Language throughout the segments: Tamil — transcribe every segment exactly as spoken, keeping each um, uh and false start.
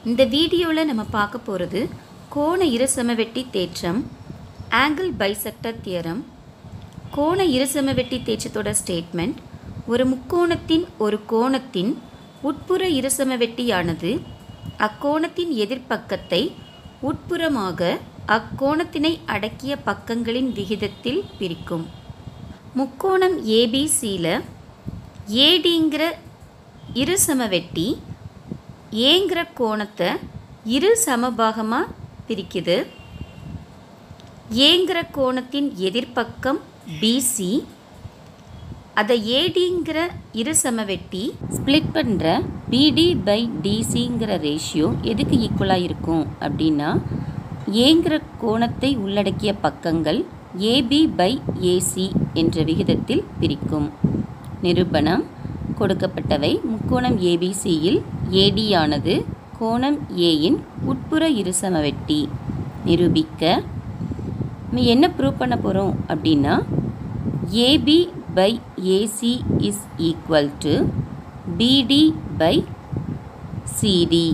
இந்த வீடியோவில் நம்ம பார்க்க போகிறது கோண இருசமவெட்டி தேற்றம், ஆங்கிள் பைசெக்டர் தியரம். கோண இருசமவெட்டி தேற்றத்தோட ஸ்டேட்மெண்ட்: ஒரு முக்கோணத்தின் ஒரு கோணத்தின் உட்புற இருசமவெட்டியானது அக்கோணத்தின் எதிர்ப்பக்கத்தை உட்புறமாக அக்கோணத்தினை அடக்கிய பக்கங்களின் விகிதத்தில் பிரிக்கும். முக்கோணம் ஏபிசியில் ஏடிங்கிற இருசமவெட்டி ஏங்கிற கோணத்தை இரு சமபாகமாக பிரிக்குது. ஏங்கிற கோணத்தின் எதிர்ப்பக்கம் பிசி, அதை ஏடிங்கிற இருசமவெட்டி ஸ்ப்ளிட் பண்ணுற பிடி பை டிசிங்கிற ரேஷியோ எதுக்கு ஈக்குவலாக இருக்கும் அப்படின்னா, ஏங்கிற கோணத்தை உள்ளடக்கிய பக்கங்கள் ஏபி பை ஏசி என்ற விகிதத்தில் பிரிக்கும். நிரூபணம்: கொடுக்கப்பட்டவை. முக்கோணம் ஏபிசியில் ஏடியானது கோணம் ஏயின் உட்புற இருசமவெட்டி. நிரூபிக்க நம்ம என்ன ப்ரூவ் பண்ண போகிறோம் அப்படின்னா, AB by AC is equal to BD by CD.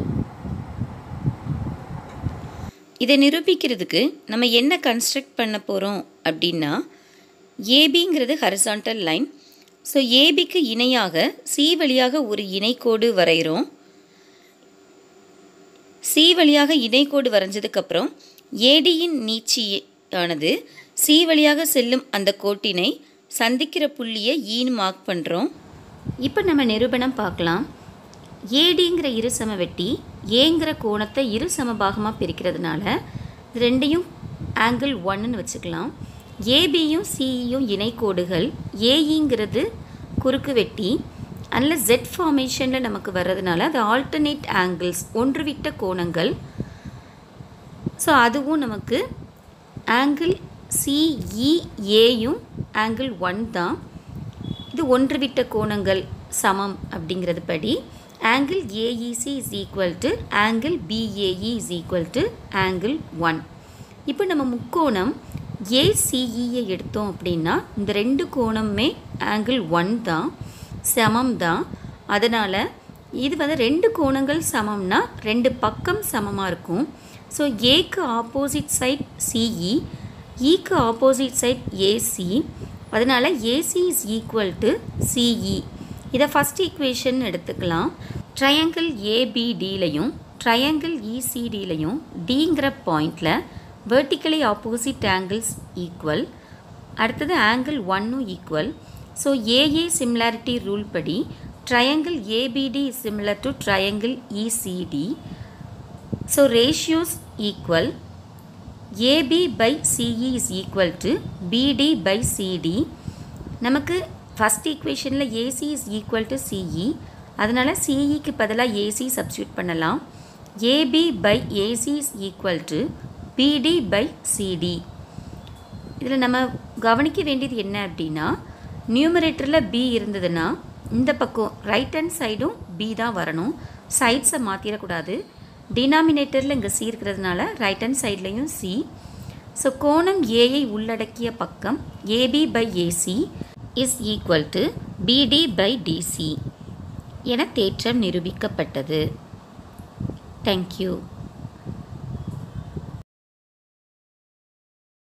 இதை நிரூபிக்கிறதுக்கு நம்ம என்ன கன்ஸ்ட்ரக்ட் பண்ண போகிறோம் அப்படின்னா, ஏபிங்கிறது ஹரிசாண்டல் லைன். ஸோ ஏபிக்கு இணையாக சி வழியாக ஒரு இணைக்கோடு வரைகிறோம். சி வழியாக இணைக்கோடு வரைஞ்சதுக்கப்புறம் ஏடியின் நீட்சியானது சி வழியாக செல்லும் அந்த கோட்டினை சந்திக்கிற புள்ளியை ஈன்னு மார்க் பண்ணுறோம். இப்போ நம்ம நிரூபணம் பார்க்கலாம். ஏடிங்கிற இரு சமவெட்டி ஏங்கிற கோணத்தை இரு சமபாகமாக பிரிக்கிறதுனால ரெண்டையும் ஆங்கிள் ஒன்னுன்னு வச்சுக்கலாம். ஏபியும் சியும் இணைக்கோடுகள், ஏஇங்கிறது குறுக்கு வெட்டி. அதில் ஜெட் ஃபார்மேஷனில் நமக்கு வர்றதுனால அது ஆல்டர்னேட் ஆங்கிள்ஸ், ஒன்றுவிட்ட கோணங்கள். ஸோ அதுவும் நமக்கு ஆங்கிள் சிஇஏயும் ஆங்கிள் ஒன் தான். இது ஒன்றுவிட்ட கோணங்கள் சமம் அப்படிங்கிறது படி angle AEC is equal to angle BAE is equal to angle one. இப்போ நம்ம முக்கோணம் ஏசிஇயை எடுத்தோம் அப்படின்னா இந்த ரெண்டு கோணமுமே ஆங்கிள் ஒன் தான், சமம் தான். அதனால் இது வந்து ரெண்டு கோணங்கள் சமம்னா ரெண்டு பக்கம் சமமாக இருக்கும். ஸோ ஏக்கு ஆப்போசிட் சைட் சிஇ, ஈக்கு ஆப்போசிட் சைட் ஏசி. அதனால் AC is equal to CE. இதை ஃபஸ்ட் ஈக்குவேஷன் எடுத்துக்கலாம். ட்ரையாங்கிள் ஏபிடிலையும் ட்ரையாங்கிள் இசிடிலையும் டிங்கிற பாயிண்டில் vertically opposite angles equal. அடுத்தது ஆங்கிள் ஒன்னும் equal. So AA similarity rule படி triangle ABD is similar to triangle ECD. So ratios equal. AB by CE is equal to BD by CD. நமக்கு ஃபஸ்ட் ஈக்குவேஷனில் AC is equal to CE, அதனால் சிஇக்கு பதிலாக ஏசி சப்ஸ்டியூட் பண்ணலாம். AB by AC is equal to BD by CD. இதில் நம்ம கவனிக்க வேண்டியது என்ன அப்படின்னா, நியூமரேட்டரில் பி இருந்ததுன்னா இந்த பக்கம் ரைட் ஹேண்ட் சைடும் பி தான் வரணும். சைட்ஸை மாற்றிடக்கூடாது. டினாமினேட்டரில் இங்கே சி இருக்கிறதுனால ரைட் ஹேண்ட் சைட்லேயும் சி. ஸோ கோணம் ஏயை உள்ளடக்கிய பக்கம் AB by AC is equal to BD by DC என தேற்றம் நிரூபிக்கப்பட்டது. தேங்க்யூ.